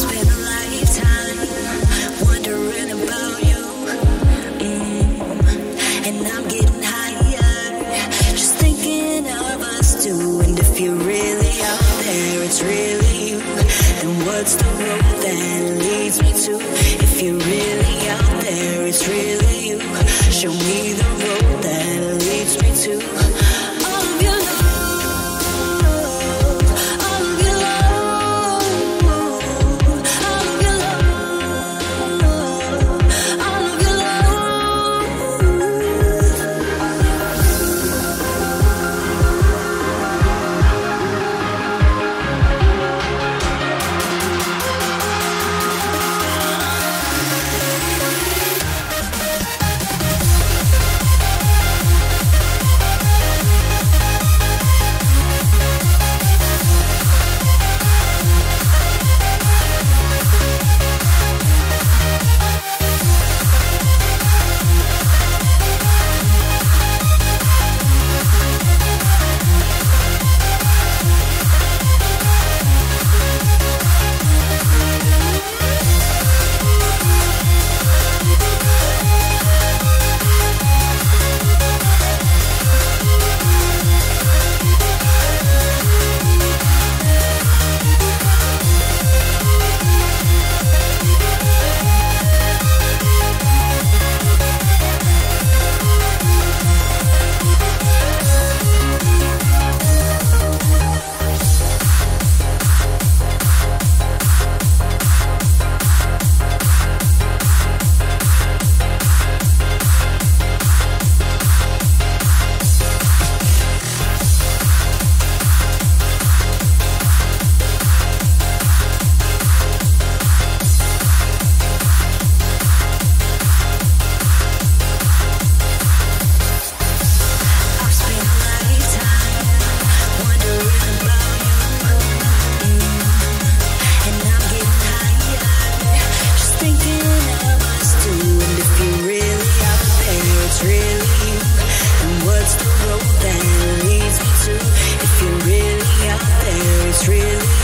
spent a lifetime wondering about you, and I'm getting higher, just thinking of us two. And if you're really out there, it's really you, then what's the road that leads me to? If you're really out there, it's really you, show me the road that leads me to all of your love, all of your love, all of your love, all of your really